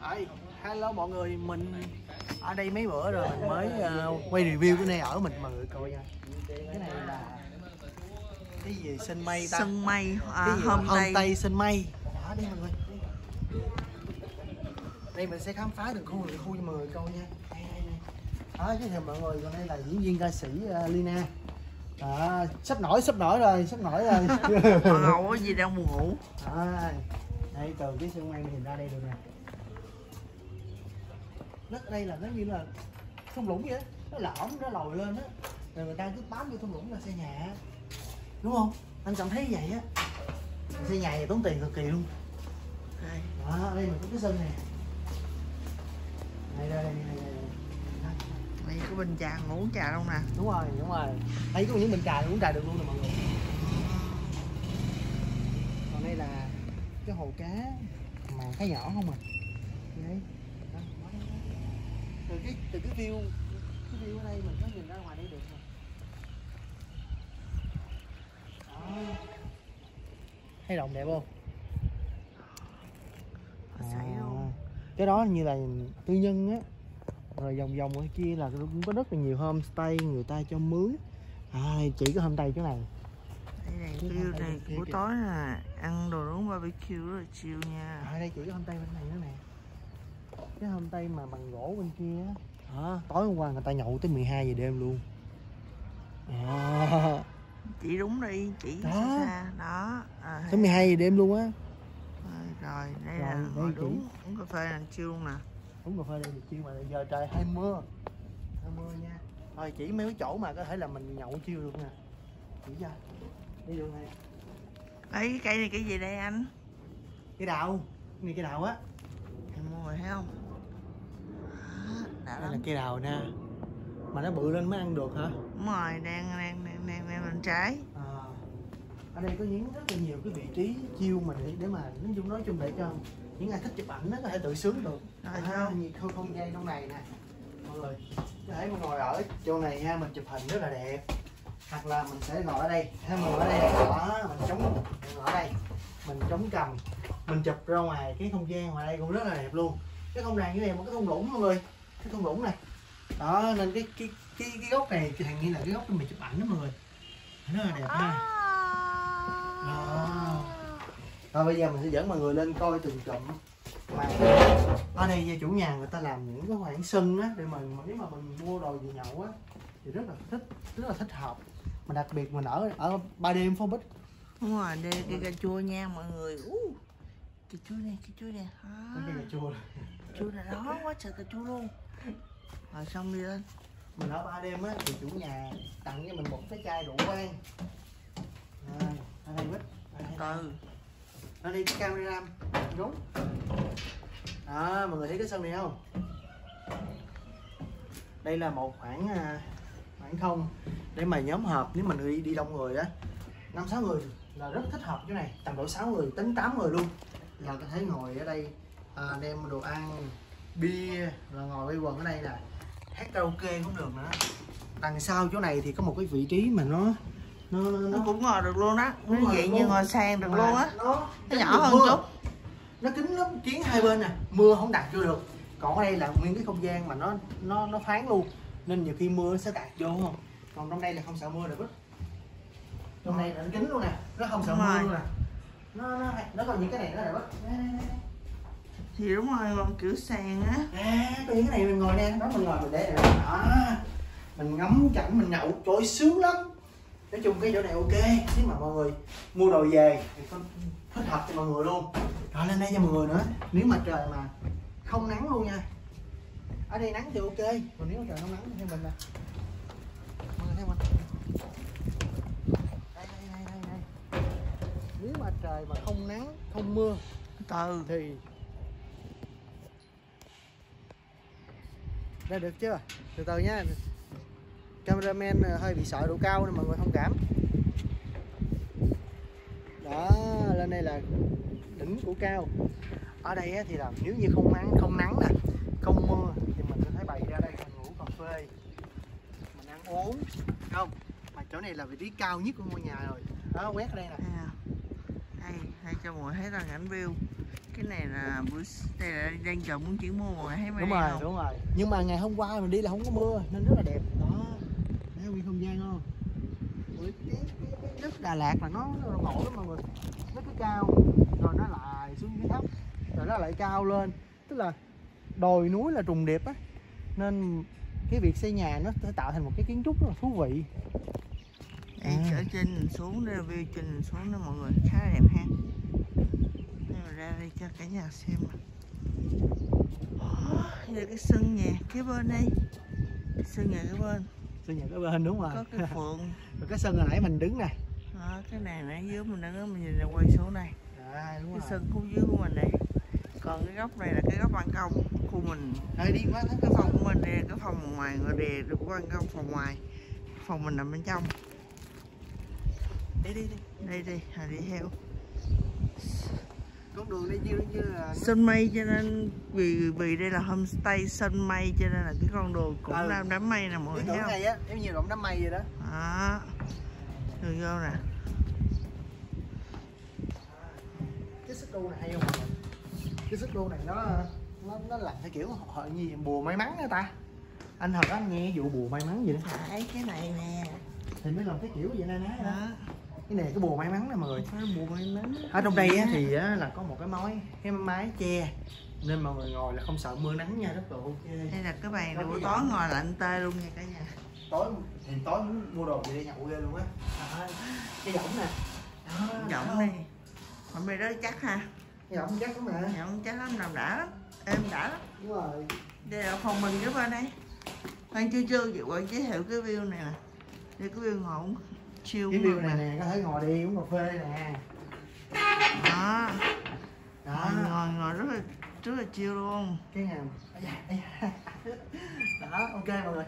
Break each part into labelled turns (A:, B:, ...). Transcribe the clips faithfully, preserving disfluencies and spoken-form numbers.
A: Ê, hello mọi người, mình ở đây mấy bữa rồi mình mới uh, quay review cái nơi ở mình mọi người coi nha. Cái này là cái gì sân mây ta?
B: Sân mây, à,
A: cái gì
B: homestay.
A: homestay sân mây. Đó đi mọi người. Đi. Đây mình sẽ khám phá từng khu từng khu cho mọi người coi nha. Đây, đây, đây. Đó, giới thiệu mọi người, còn đây là diễn viên ca sĩ uh, Lina. À, sắp nổi sắp nổi rồi, sắp nổi rồi.
B: Ồ, có gì đang buồn ngủ.
A: À, đây từ cái sân mây nhìn ra đây được nè. Đất đây là nó như là thung lũng vậy đó, nó lõm nó lồi lên á, rồi người ta cứ bám vô thung lũng là xây nhà, đúng không? Anh cảm thấy vậy á, xây nhà thì tốn tiền cực kỳ luôn.
B: Đây.
A: Đó, ở đây mình có cái sân này, đây đây đây, đây, đây.
B: Đây có bình trà ngủ trà đâu nè.
A: Đúng rồi, đúng rồi. Đây có những bình trà uống trà được luôn nè mọi người. Còn đây là cái hồ cá mà cá nhỏ không à. Đây. Đó, đó, đó. Từ cái từ cái view cái view ở đây mình có nhìn ra ngoài đây được nè. Đó. Thấy đồng đẹp không?
B: Xảy luôn.
A: Cái đó như là tư nhân á. Rồi vòng vòng ở kia là cũng có rất là nhiều homestay người ta cho mướn. À, chỉ có homestay chỗ này.
B: Đây này, view này buổi tối là ăn đồ nướng barbecue rất là chill nha.
A: À, đây chỉ có homestay bên này nữa nè. Cái homestay mà bằng gỗ bên kia á. Đó, tối hôm qua người ta nhậu tới mười hai giờ đêm luôn. À.
B: Chỉ đúng đi, chỉ
A: đó.
B: xa xa đó. À,
A: tới mười hai giờ đêm luôn á.
B: Rồi, rồi, đây
A: rồi,
B: là
A: đây
B: ngồi
A: chỉ.
B: đúng uống cà phê là chill luôn nè.
A: Uống cà phê đây được chill mà giờ trời hay mưa. Hay mưa nha. Thôi chỉ mấy cái chỗ mà có thể là mình nhậu chill được nè. Chỉ cho. Đi đường này.
B: Ấy cái cây này cái gì đây anh?
A: Cây đào. Cái này cây đào á.
B: Em mua rồi thấy không? Đã
A: Đây là
B: lắm.
A: cây đào nè. Mà nó bự lên mới ăn được hả?
B: Đúng rồi, đang đang đang đang đang bên trái.
A: À, ở đây có những rất là nhiều cái vị trí chill mà để, để mà nói chung nói chung để cho những ai thích chụp ảnh nó có thể tự sướng được.
B: Rồi
A: À,
B: không?
A: nhiều không không gian trong này nè mọi người, có thể mình ngồi ở chỗ này ha, mình chụp hình rất là đẹp, hoặc là mình sẽ ngồi ở đây ha, mình ngồi ở đây đó, mình chống mình ngồi ở đây mình chống cầm mình chụp ra ngoài cái không gian ngoài đây cũng rất là đẹp luôn. Cái không gian như này một cái thung lũng mọi người, cái thung lũng này đó, nên cái cái cái cái góc này thì thằng nghĩ là cái góc để mình chụp ảnh đó mọi người, rất là đẹp ha. Đó. Rồi bây giờ mình sẽ dẫn mọi người lên coi từng cụm mà ở đây chủ nhà người ta làm những cái khoảng sân á, để mình nếu mà mình mua đồ về nhậu á thì rất là thích, rất là thích hợp, mà đặc biệt mình ở ở ba đêm Phong Bích.
B: Đúng rồi, đây cây cà chua nha mọi người. Uh, cà chua này, cà chua này. À,
A: Cái cà chua
B: chua này đó, quá trời cà chua luôn. Rồi xong đi lên.
A: Mình ở ba đêm á thì chủ nhà tặng cho mình một cái chai rượu vang. Rồi, ở đây Bích.
B: Từ.
A: Ở đây cái camera đúng. Đó, mọi người thấy cái sân này không? Đây là một khoảng khoảng không để mà nhóm họp, nếu mình đi đi đông người á, năm sáu người là rất thích hợp chỗ này, tầm độ sáu người đến tám người luôn. Là có thể ngồi ở đây à, đem đồ ăn, bia, rồi ngồi quây quần ở đây là hát karaoke cũng được nữa. Đằng sau chỗ này thì có một cái vị trí mà nó nó nó,
B: Nó cũng ngồi được luôn á, nó vậy như ngồi sang được
A: mà
B: luôn á.
A: Nó,
B: nó nhỏ hơn chút.
A: Nó kín lắm, kiến hai bên nè, mưa không đặt vô được. Còn ở đây là nguyên cái không gian mà nó nó nó thoáng luôn, nên nhiều khi mưa nó sẽ tạt vô không. Còn trong đây là không sợ mưa được hết. Trong đây là nó kín luôn nè, nó không sợ
B: Đúng
A: mưa
B: rồi.
A: luôn nè. Nó nó nó còn những cái này nữa là bất.
B: Thì đúng rồi, còn kiểu sàn á.
A: À, có những cái này mình ngồi nè, đó mình ngồi mình để này đó. Mình ngắm cảnh mình nhậu, trời ơi, sướng lắm. Nói chung cái chỗ này ok, nếu mà mọi người mua đồ về thì có thích hợp cho mọi người luôn. Rồi lên đây cho mọi người nữa, nếu mà trời mà không nắng luôn nha, ở đây nắng thì ok, còn nếu mà trời không nắng thì theo mình nè, mọi người theo mình. Đây, đây, đây, đây, đây. Nếu mà trời mà không nắng không mưa
B: Từ
A: thì đây được chưa? Từ từ nha, cameraman hơi bị sợ độ cao nên mọi người thông cảm. Đó, lên đây là đỉnh của cao. Ở đây thì là nếu như không nắng không nắng nè, không mưa thì mình có thể bày ra đây mình ngủ cà phê, mình ăn uống, không? Mà chỗ này là vị trí cao nhất của ngôi nhà rồi. Đó, quét ở đây nè.
B: đây, đây cho mọi người thấy là cảnh view Cái này là buổi đây là đang chờ muốn chuyển mua mà thấy
A: Đúng rồi, đúng rồi. Nhưng mà ngày hôm qua mình đi là không có mưa nên rất là đẹp. Đó. Thấy nguyên không gian không? Ủa, cái, cái, cái đất Đà Lạt là nó, nó ngộ lắm mọi người. Nó cứ cao rồi nó lại xuống dưới thấp rồi nó lại cao lên. Tức là đồi núi là trùng điệp á. Nên cái việc xây nhà nó sẽ tạo thành một cái kiến trúc rất là thú vị.
B: Đây, ở trên nhìn xuống đây, view trên nhìn xuống đó mọi người khá là đẹp ha. Đây mà ra đây cho cả nhà xem mà. Đây là cái sân nhà kế bên đây, sân nhà kế bên,
A: Sân nhà kế bên đúng rồi.
B: có cái phượng.
A: Rồi cái sân hồi nãy mình đứng nè.
B: Đó, cái này nãy dưới mình đứng đó, mình nhìn ra quay xuống này.
A: À, đúng
B: Cái
A: rồi.
B: sân khu dưới của mình này. Còn cái góc này là cái góc ban công khu mình.
A: Đây đi quá
B: Cái phòng của mình đây là cái phòng ngoài, ngoài đề được ban công phòng ngoài. Phòng mình nằm bên trong.
A: đi đi đi.
B: Đây đi, Hà đi theo.
A: Con đường đây như như là
B: Sân mây cho nên vì vì đây là homestay sân mây cho nên là cái con đường cũng
A: ừ.
B: làm đám mây nè mọi người
A: ý
B: thấy
A: tưởng
B: không?
A: này á, giống như động đám mây vậy đó.
B: Đó. Rồi vô nè.
A: Cái xích đu này hay không mọi người? Cái xích đu này nó nó nó làm theo kiểu họ như bùa may mắn đó ta. Anh thật anh nghe vụ bùa may mắn vậy đó.
B: Phải cái này nè.
A: Thì mới làm cái kiểu vậy nè ná.
B: Đó.
A: Cái này cái bùa may mắn nè mọi người.
B: Phải bùa may mắn.
A: Ở trong đây á, thì á, là có một cái mái cái mái che nên mọi người ngồi là không sợ mưa nắng nha, rất là ok.
B: Đây là cái bàn buổi tối ngồi lạnh tê luôn nha cả nhà.
A: Tối thì tối muốn mua đồ gì để nhậu ghê luôn á. À, cái võng nè.
B: Giọng đi. Hôm nay đó chắc ha.
A: Cái võng chắc lắm mà.
B: Giọng chắc lắm, nằm đã lắm. Êm đã lắm.
A: Đúng rồi.
B: Đây là phòng mình cái bên đây. Khoan chưa chưa chị quay giới thiệu cái view này nè. Đây cái view ngồi uống chill.
A: Cái view này nè, có thể ngồi đi uống cà phê đây nè.
B: Đó.
A: Đó.
B: Ngồi, ngồi ngồi rất là rất là chill luôn.
A: Cái nhà đó, ok mọi người.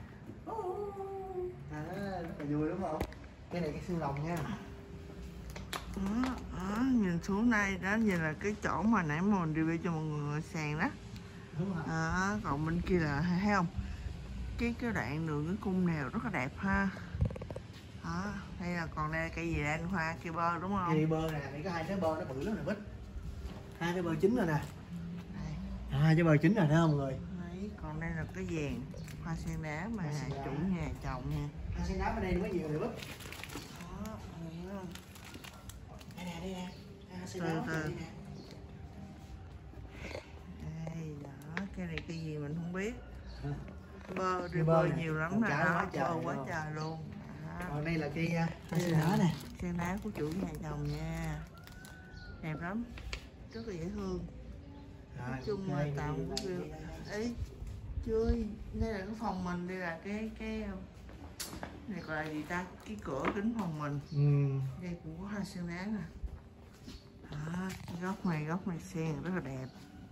A: À, rất là vui đúng không? Cái này cái xương rồng nha.
B: Đó, đó, nhìn xuống đây đó, nhìn là cái chỗ mà nãy mình review cho mọi người ngồi sàn đó.
A: Đúng rồi.
B: Đó, còn bên kia là thấy không? Cái cái đoạn đường cái cung nèo rất là đẹp ha. Đó, đây là còn đây là cây gì đây anh Khoa, cây bơ đúng không?
A: Cây bơ nè, đây có hai trái bơ nó bự lắm nè Bích. Hai trái bơ chín rồi nè.
B: Đây.
A: À, hai trái bơ chín rồi thấy không mọi người?
B: Đấy, còn đây là cái vàng hoa sen đá mà
A: Hoa sen đá.
B: chủ nhà trồng nha.
A: Hoa sen đá bên đây nó có nhiều rồi Bích.
B: Đó, thấy không?
A: Đây nè, đây nè. Hoa sen
B: Từ
A: đá
B: từ.
A: đây nè.
B: Đây, đó, cái này cái gì mình không biết.
A: À.
B: Bơ, đi
A: Cây
B: bơ
A: bơ nè,
B: nhiều lắm
A: còn
B: nè,
A: trái
B: đó,
A: quá trời
B: bơ quá
A: luôn.
B: trời luôn. Đó.
A: Còn đây là cây uh, hoa
B: Đây
A: sen
B: là
A: đá nè.
B: sen đá của chủ nhà chồng nha. Đẹp lắm, rất là dễ thương.
A: Rồi,
B: Nói chung
A: ok,
B: là
A: đi,
B: tạm
A: đi,
B: của
A: đi,
B: view.
A: đi, đi, đi.
B: Ấy, chơi, đây là cái phòng mình, đây là cái cái này gọi là gì ta, cái cửa kính phòng mình.
A: Ừ.
B: Đây cũng có hoa sen đá nè. Đó, cái góc này, góc này sen rất là đẹp.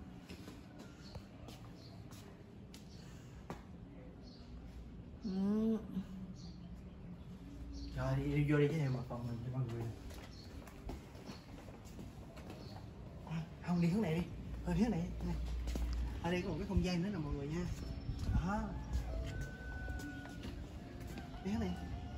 B: Ừ.
A: Rồi đi, đi vô đi giới thiệu mặt phòng mình cho mọi người. À, không đi hướng này đi, hơi hướng này. Này. Ở đây có một cái không gian nữa nè mọi người nha. Đó. Đi hướng này.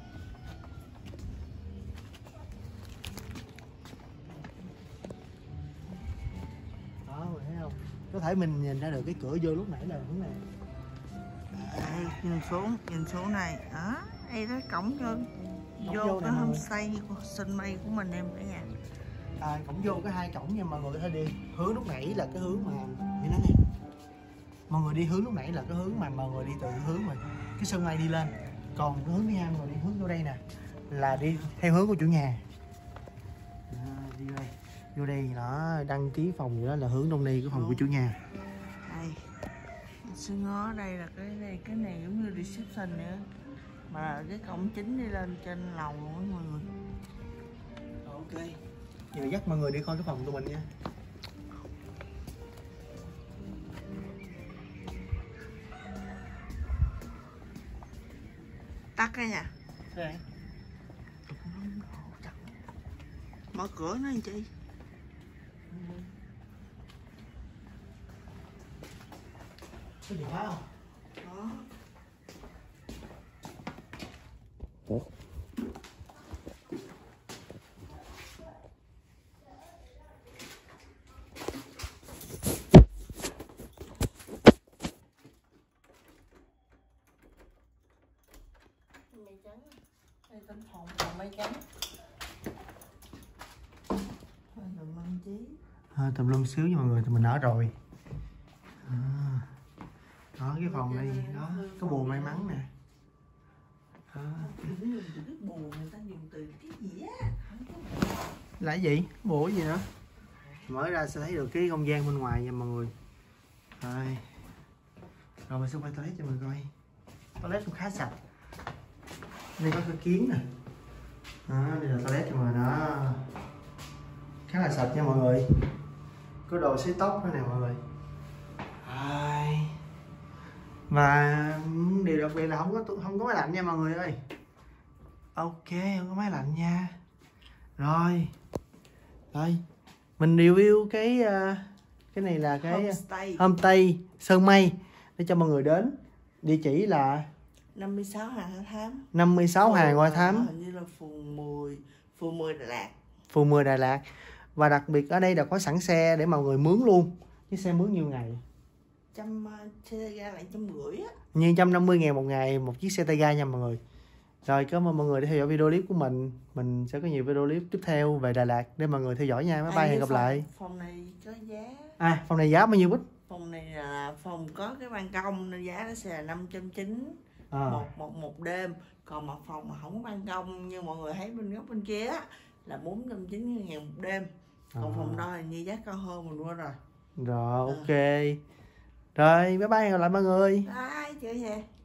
A: Đó, mọi người thấy không? Có thể mình nhìn ra được cái cửa vô lúc nãy là hướng này.
B: Đây, nhìn xuống, nhìn xuống này, đó, đây đó cổng vô,
A: Cổng
B: vô
A: vô
B: cái
A: nè mọi người.
B: homestay của sân mây của mình em cả nhà.
A: À, cổng vô có hai cổng nha mọi người, có thể đi hướng lúc nãy là cái hướng mà như nó nè, mọi người đi hướng lúc nãy là cái hướng mà mọi người đi từ hướng mà cái sân mây đi lên, còn cái hướng thứ hai mọi người đi hướng vô đây nè là đi theo hướng của chủ nhà. À, đi vô đây, vô đây nó đăng ký phòng gì đó là hướng đông ni của phòng của chủ nhà.
B: Đây, sư ngó đây là cái này, cái này giống như reception nữa, mà là cái cổng chính đi lên trên lầu luôn á mọi người.
A: Ok, giờ dắt mọi người đi coi cái phòng của mình nha.
B: Tắt cái nha.
A: Đây.
B: Mở cửa nó anh chị.
A: Có gì khóa không?
B: Đó.
A: à, tùm lum xíu nha mọi người, tụi mình ở rồi. À, đó cái phòng đây đó có bùa may mắn nè. À.
B: Bùa người ta dùng từ cái gì á?
A: Là cái gì? Bùa gì nữa? Mở ra sẽ thấy được cái không gian bên ngoài nha mọi người. Rồi, rồi mình sẽ quay toilet cho mình coi. Toilet cũng khá sạch. Đây có cái kiến nè. Đó, đây là toilet cho mình đó. Khá là sạch nha mọi người. Có đồ sấy tóc nữa nè mọi người. Rồi. Và điều đặc biệt là không có không có máy lạnh nha mọi người ơi. Ok, không có máy lạnh nha. Rồi. Rồi. Mình review cái uh, cái này là cái
B: Homestay,
A: homestay Sơn Mây để cho mọi người đến. Địa chỉ là
B: năm mươi sáu Hàng Hoa Thám,
A: năm mươi sáu Hàng Hoa Thám,
B: hình như là phường mười, phường mười Đà Lạt.
A: phường mười Đà Lạt. Và đặc biệt ở đây là có sẵn xe để mọi người mướn luôn. Cái xe mướn nhiêu ngày?
B: Trăm xe ra lại trăm rưỡi á.
A: Như một trăm năm mươi ngàn một ngày một chiếc xe tay ga nha mọi người. Rồi cảm ơn mọi người đã theo dõi video clip của mình. Mình sẽ có nhiều video clip tiếp theo về Đà Lạt để mọi người theo dõi nha. Bye bye, hẹn gặp lại.
B: Phòng này có giá.
A: À, phòng này giá bao nhiêu Bích?
B: Phòng này là phòng có cái ban công nên giá nó sẽ là năm trăm chín mươi
A: À.
B: một một một đêm. Còn mà phòng mà không có ban công như mọi người thấy bên góc bên kia á là bốn trăm chín mươi ngàn một đêm. Còn
A: À.
B: phòng đó thì như giá cao hơn mình mua rồi.
A: Rồi ok. Rồi bye bye, hẹn gặp lại mọi người.
B: Bye, chào về.